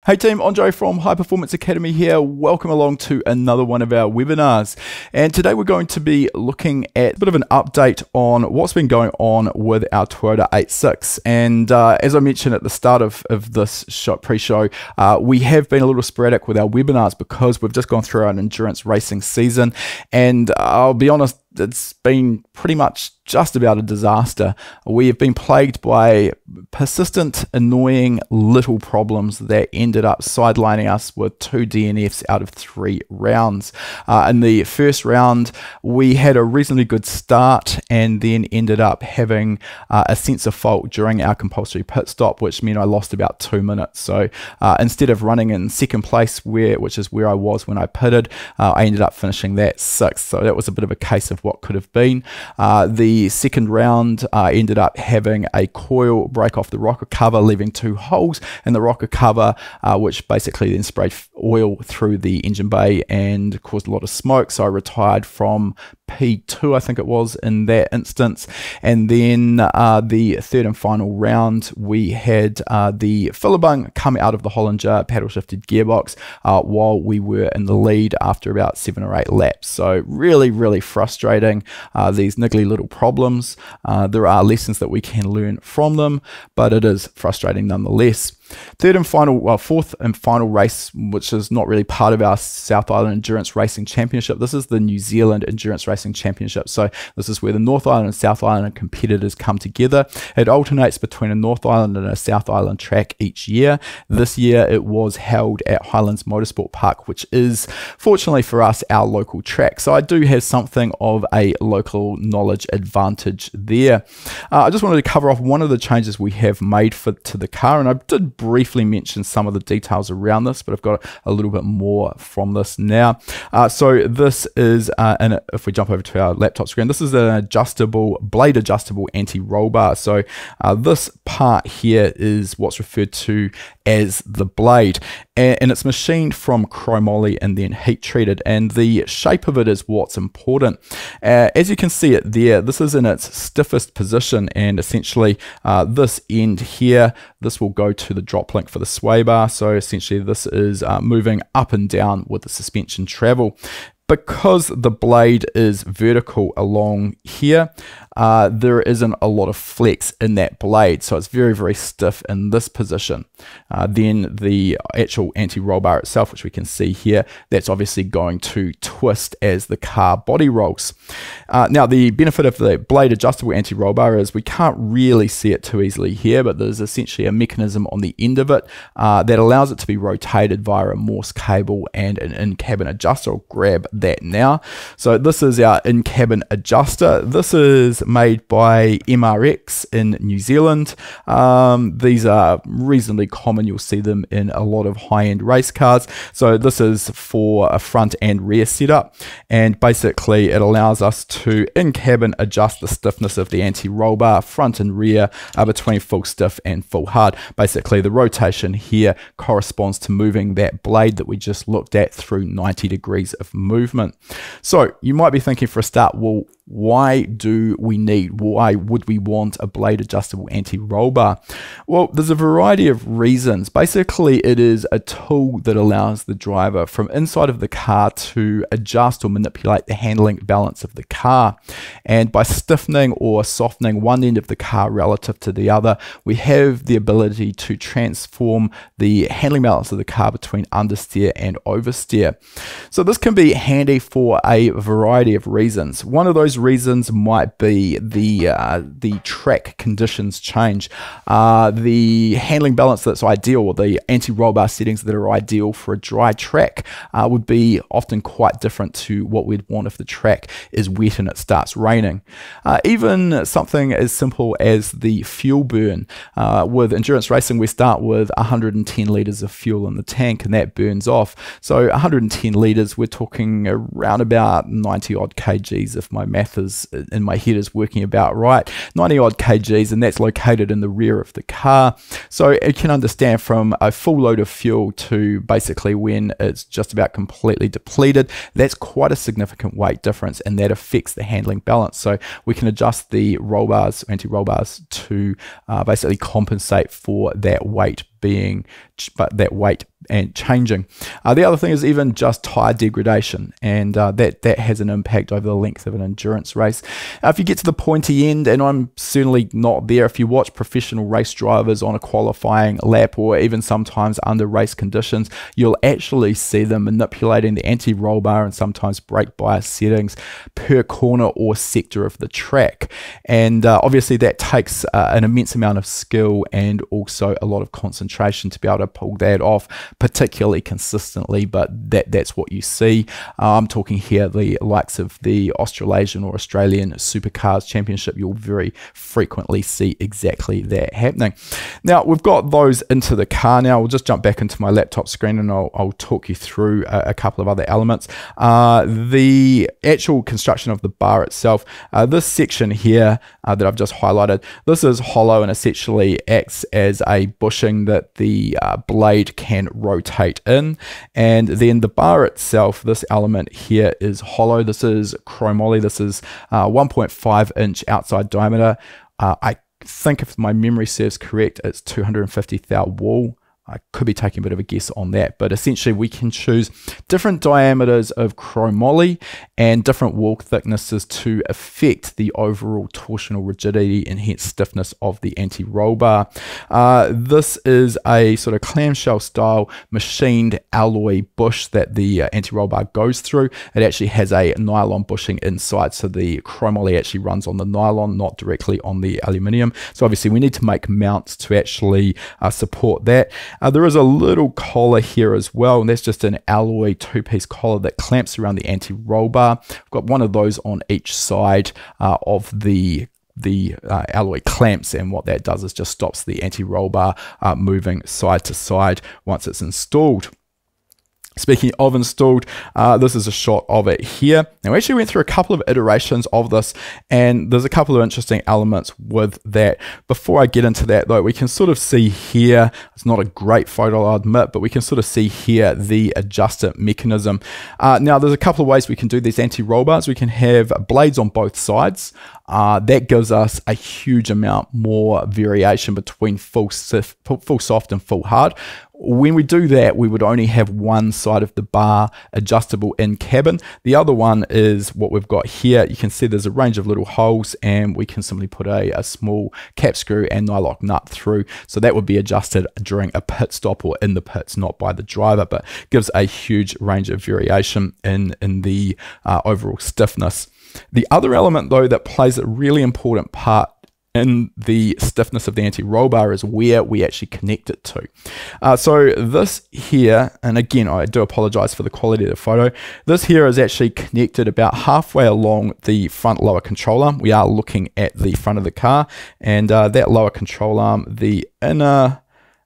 Hey team, Andre from High Performance Academy here. Welcome along to another one of our webinars. And today we're going to be looking at a bit of an update on what's been going on with our Toyota 86. And as I mentioned at the start of this pre-show, we have been a little sporadic with our webinars because we've just gone through our endurance racing season. And I'll be honest, it's been pretty much just about a disaster. We have been plagued by persistent, annoying little problems that ended up sidelining us with 2 DNFs out of 3 rounds. In the first round, we had a reasonably good start and then ended up having a sensor fault during our compulsory pit stop, which meant I lost about 2 minutes. So instead of running in second place, which is where I was when I pitted, I ended up finishing that 6th. So that was a bit of a case of what could have been. The second round ended up having a coil break off the rocker cover, leaving 2 holes in the rocker cover, which basically then sprayed oil through the engine bay and caused a lot of smoke. So I retired from P2, I think it was, in that instance. And then the third and final round, we had the filler bung come out of the Hollinger paddle shifted gearbox while we were in the lead after about 7 or 8 laps. So really frustrating, these niggly little problems. There are lessons that we can learn from them, but it is frustrating nonetheless. Fourth and final race, which is not really part of our South Island Endurance Racing Championship. This is the New Zealand Endurance Racing Championship. So this is where the North Island and South Island competitors come together. It alternates between a North Island and a South Island track each year. This year it was held at Highlands Motorsport Park, which is, fortunately for us, our local track. So I do have something of a local knowledge advantage there. I just wanted to cover off one of the changes we have made to the car, and I did briefly mention some of the details around this, but I've got a little bit more from this now. So this is, if we jump over to our laptop screen, this is an blade adjustable anti-roll bar. So this part here is what's referred to as the blade, and it's machined from chromoly and then heat treated, and the shape of it is what's important. As you can see it there, this is in its stiffest position, and essentially this end here, this will go to the drop link for the sway bar. So essentially this is moving up and down with the suspension travel. Because the blade is vertical along here, there isn't a lot of flex in that blade, so it's very stiff in this position. Then the actual anti-roll bar itself, which we can see here, that's obviously going to twist as the car body rolls. Now the benefit of the blade adjustable anti-roll bar is we can't really see it too easily here, but there's essentially a mechanism on the end of it that allows it to be rotated via a Morse cable and an in-cabin adjuster. I'll grab that now. So this is our in-cabin adjuster. This is made by MRX in New Zealand. These are reasonably common. You'll see them in a lot of high-end race cars. So this is for a front and rear setup, and basically it allows us to in-cabin adjust the stiffness of the anti-roll bar front and rear between full stiff and full hard. Basically the rotation here corresponds to moving that blade that we just looked at through 90 degrees of movement. So you might be thinking for a start, well, why would we want a blade adjustable anti-roll bar? Well, there's a variety of reasons. Basically, it is a tool that allows the driver from inside of the car to adjust or manipulate the handling balance of the car. And by stiffening or softening one end of the car relative to the other, we have the ability to transform the handling balance of the car between understeer and oversteer. So this can be handy for a variety of reasons. One of those reasons might be the track conditions change. The handling balance that's ideal, or the anti-roll bar settings that are ideal for a dry track, would be often quite different to what we'd want if the track is wet and it starts raining. Even something as simple as the fuel burn. With endurance racing, we start with 110 litres of fuel in the tank, and that burns off. So 110 litres, we're talking around about 90 odd kgs if my math is in my head is working about right. 90 odd kgs, and that's located in the rear of the car. So it can understand from a full load of fuel to basically when it's just about completely depleted, that's quite a significant weight difference, and that affects the handling balance. So we can adjust the roll bars, anti-roll bars, to basically compensate for that weight and changing. The other thing is even just tire degradation, and that has an impact over the length of an endurance race. If you get to the pointy end, and I'm certainly not there, if you watch professional race drivers on a qualifying lap or even sometimes under race conditions, you'll actually see them manipulating the anti-roll bar and sometimes brake bias settings per corner or sector of the track. And obviously that takes an immense amount of skill and also a lot of concentration to be able to pull that off particularly consistently, but that's what you see. I'm talking here the likes of the Australasian or Australian Supercars Championship. You'll very frequently see exactly that happening. Now we've got those into the car. Now we'll just jump back into my laptop screen and I'll talk you through a couple of other elements. The actual construction of the bar itself, this section here that I've just highlighted, this is hollow and essentially acts as a bushing that the blade can rotate in. And then the bar itself, this element here is hollow. This is chromoly. This is 1.5 inch outside diameter. I think if my memory serves correct, it's 250 thou wall. I could be taking a bit of a guess on that, but essentially we can choose different diameters of chromoly and different wall thicknesses to affect the overall torsional rigidity and hence stiffness of the anti-roll bar. This is a sort of clamshell style machined alloy bush that the anti-roll bar goes through. It actually has a nylon bushing inside, so the chromoly actually runs on the nylon, not directly on the aluminium. So obviously we need to make mounts to actually support that. There is a little collar here as well, and that's just an alloy two-piece collar that clamps around the anti-roll bar. I've got one of those on each side of the alloy clamps, and what that does is just stops the anti-roll bar moving side to side once it's installed. Speaking of installed, this is a shot of it here. Now, we actually went through a couple of iterations of this, and there's a couple of interesting elements with that. Before I get into that, though, we can sort of see here, it's not a great photo, I'll admit, but we can sort of see here the adjuster mechanism. Now, there's a couple of ways we can do these anti-roll bars. We can have blades on both sides. That gives us a huge amount more variation between full soft and full hard. When we do that, we would only have one side of the bar adjustable in cabin. The other one is what we've got here. You can see there's a range of little holes, and we can simply put a small cap screw and nylock nut through. So that would be adjusted during a pit stop or in the pits, not by the driver, but gives a huge range of variation in the overall stiffness. The other element, though, that plays a really important part in the stiffness of the anti-roll bar is where we actually connect it to. So this here, and again, I do apologize for the quality of the photo. This here is actually connected about halfway along the front lower control arm. We are looking at the front of the car, and that lower control arm, the inner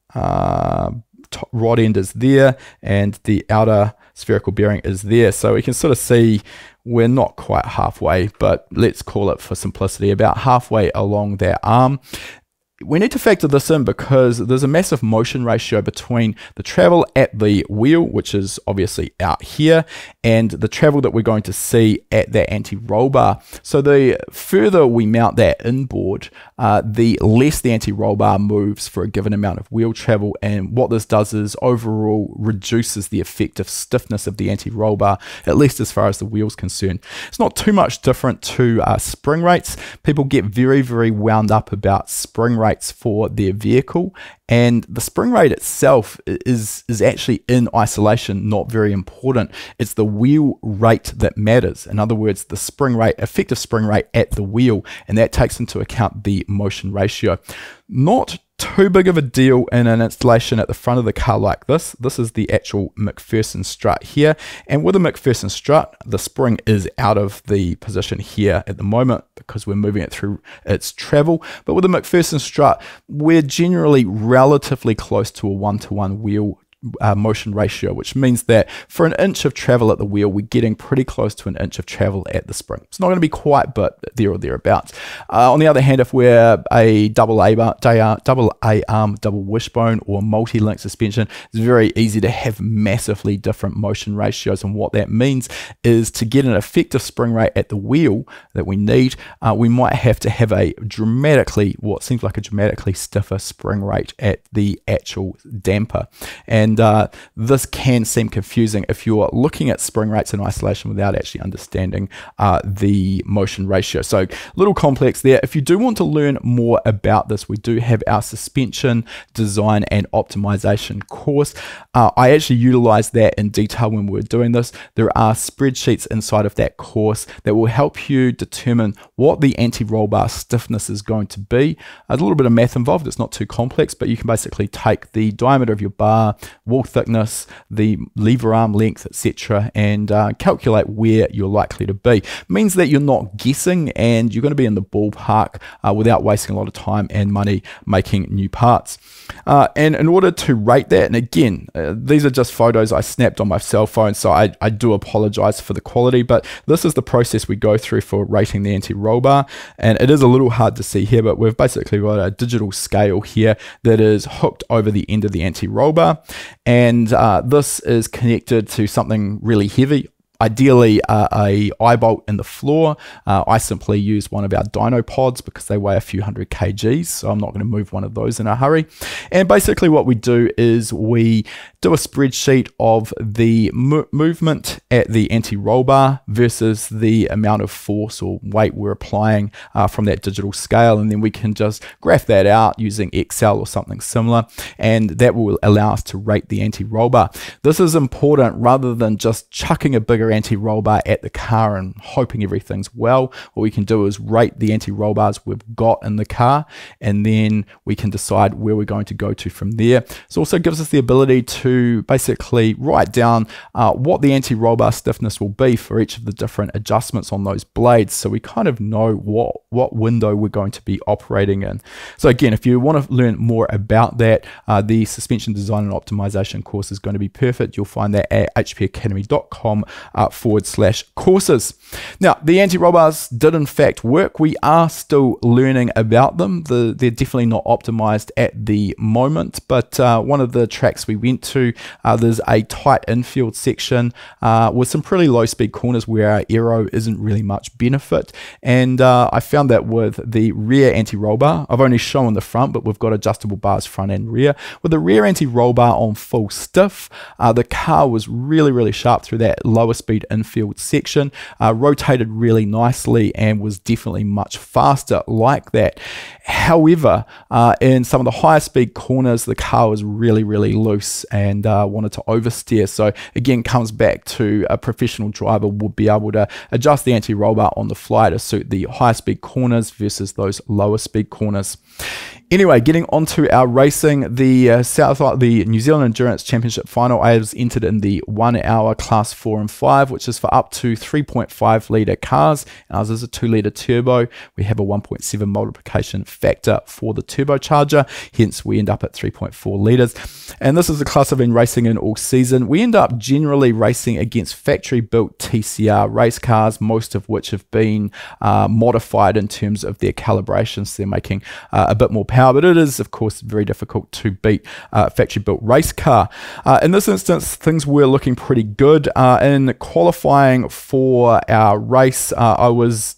rod end is there, and the outer spherical bearing is there. So we can sort of see we're not quite halfway, but let's call it for simplicity about halfway along that arm. We need to factor this in because there's a massive motion ratio between the travel at the wheel, which is obviously out here, and the travel that we're going to see at that anti-roll bar. So the further we mount that inboard, the less the anti-roll bar moves for a given amount of wheel travel. And what this does is overall reduces the effective stiffness of the anti-roll bar, at least as far as the wheel's concerned. It's not too much different to spring rates. People get very, very wound up about spring rates for their vehicle, and the spring rate itself is actually in isolation not very important. It's the wheel rate that matters. In other words, the spring rate, effective spring rate at the wheel, and that takes into account the motion ratio. Not too big of a deal in an installation at the front of the car like this. This is the actual McPherson strut here, and with a McPherson strut, the spring is out of the position here at the moment because we're moving it through its travel. But with a McPherson strut, we're generally relatively close to a 1-to-1 wheel motion ratio, which means that for an inch of travel at the wheel, we're getting pretty close to an inch of travel at the spring. It's not going to be quite, but there or thereabouts. On the other hand, if we're a double A-arm, double wishbone, or multi-link suspension, it's very easy to have massively different motion ratios. And what that means is to get an effective spring rate at the wheel that we need, we might have to have a what seems like a dramatically stiffer spring rate at the actual damper. And and this can seem confusing if you're looking at spring rates in isolation without actually understanding the motion ratio. So a little complex there. If you do want to learn more about this, we do have our suspension design and optimization course. I actually utilized that in detail when we were doing this. There are spreadsheets inside of that course that will help you determine what the anti-roll bar stiffness is going to be. A little bit of math involved, it's not too complex, but you can basically take the diameter of your bar, wall thickness, the lever arm length, etc., and calculate where you're likely to be. It means that you're not guessing and you're going to be in the ballpark without wasting a lot of time and money making new parts. And in order to rate that, and again, these are just photos I snapped on my cell phone, so I do apologize for the quality, but this is the process we go through for rating the anti-roll bar, and it is a little hard to see here, but we've basically got a digital scale here that is hooked over the end of the anti-roll bar, and this is connected to something really heavy. Ideally a eye bolt in the floor. I simply use one of our dyno pods because they weigh a few hundred kgs, so I'm not going to move one of those in a hurry. And basically what we do is we do a spreadsheet of the movement at the anti-roll bar versus the amount of force or weight we're applying from that digital scale, and then we can just graph that out using Excel or something similar, and that will allow us to rate the anti-roll bar. This is important rather than just chucking a bigger anti-roll bar at the car and hoping everything's well. What we can do is rate the anti-roll bars we've got in the car, and then we can decide where we're going to go to from there. It also gives us the ability to basically write down what the anti-roll bar stiffness will be for each of the different adjustments on those blades, so we kind of know what window we're going to be operating in. So again, if you want to learn more about that, the suspension design and optimization course is going to be perfect. You'll find that at hpacademy.com/courses. Now, the anti-roll bars did in fact work. We are still learning about them. They're definitely not optimized at the moment, but one of the tracks we went to, there's a tight infield section with some pretty low speed corners where our aero isn't really much benefit, and I found that with the rear anti-roll bar, I've only shown the front, but we've got adjustable bars front and rear. With the rear anti-roll bar on full stiff, the car was really sharp through that lower speed infield section, rotated really nicely and was definitely much faster like that. However, in some of the higher speed corners, the car was really loose and wanted to oversteer. So again, comes back to a professional driver would be able to adjust the anti-roll bar on the fly to suit the higher speed corners versus those lower speed corners. Anyway, getting onto our racing, the New Zealand Endurance Championship final, I was entered in the 1 hour class 4 and 5, which is for up to 3.5 litre cars. Ours is a 2 litre turbo. We have a 1.7 multiplication factor for the turbocharger, hence we end up at 3.4 litres. And this is the class I've been racing in all season. We end up generally racing against factory built TCR race cars, most of which have been modified in terms of their calibrations. So they're making a bit more power, but it is of course very difficult to beat a factory built race car. In this instance, things were looking pretty good. In qualifying for our race, I was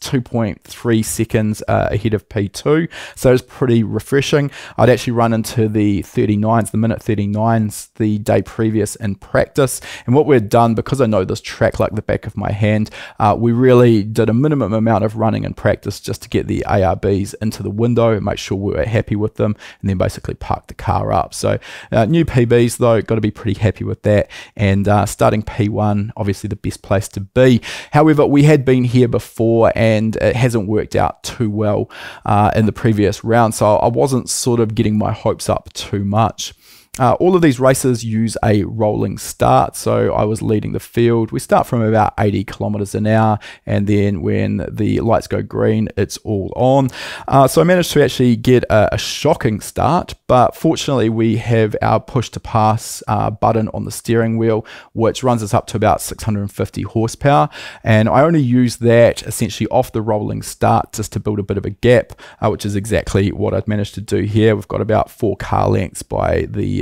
2.3 seconds ahead of P2, so it was pretty refreshing. I'd actually run into the 39s, the minute 39s the day previous in practice, and what we'd done, because I know this track like the back of my hand, we really did a minimum amount of running in practice just to get the ARBs into the window and make sure we were happy with them, and then basically park the car up. So new PBs though, got to be pretty happy with that, and starting P1, obviously the best place to be. However, we had been here before and it hasn't worked out too well in the previous round, so I wasn't sort of getting my hopes up too much. All of these races use a rolling start, so I was leading the field. We start from about 80 kilometers an hour, and then when the lights go green, it's all on. So I managed to actually get a shocking start, but fortunately we have our push to pass button on the steering wheel, which runs us up to about 650 horsepower, and I only use that essentially off the rolling start just to build a bit of a gap, which is exactly what I've managed to do here. We've got about 4 car lengths by the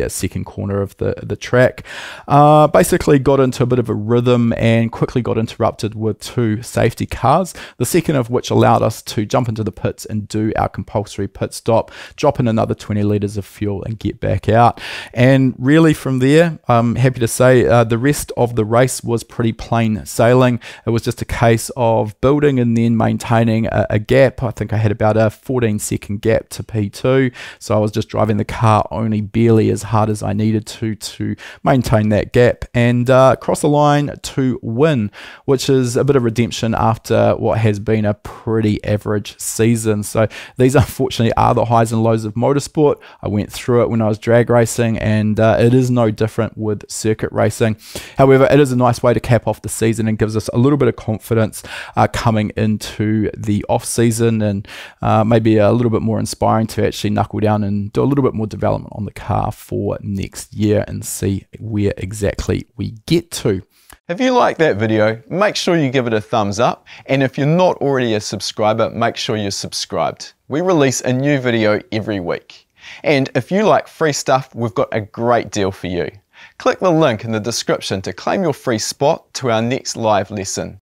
the second corner of the track. Basically got into a bit of a rhythm and quickly got interrupted with 2 safety cars, the second of which allowed us to jump into the pits and do our compulsory pit stop, drop in another 20 litres of fuel and get back out. And really from there, I'm happy to say the rest of the race was pretty plain sailing. It was just a case of building and then maintaining a gap. I think I had about a 14-second gap to P2, so I was just driving the car only barely as hard as I needed to maintain that gap and cross the line to win, which is a bit of redemption after what has been a pretty average season. So these unfortunately are the highs and lows of motorsport. I went through it when I was drag racing, and it is no different with circuit racing. However, it is a nice way to cap off the season and gives us a little bit of confidence coming into the off season, and maybe a little bit more inspiring to actually knuckle down and do a little bit more development on the car for next year and see where exactly we get to. If you like that video, make sure you give it a thumbs up, and if you're not already a subscriber, make sure you're subscribed. We release a new video every week. And if you like free stuff, we've got a great deal for you. Click the link in the description to claim your free spot to our next live lesson.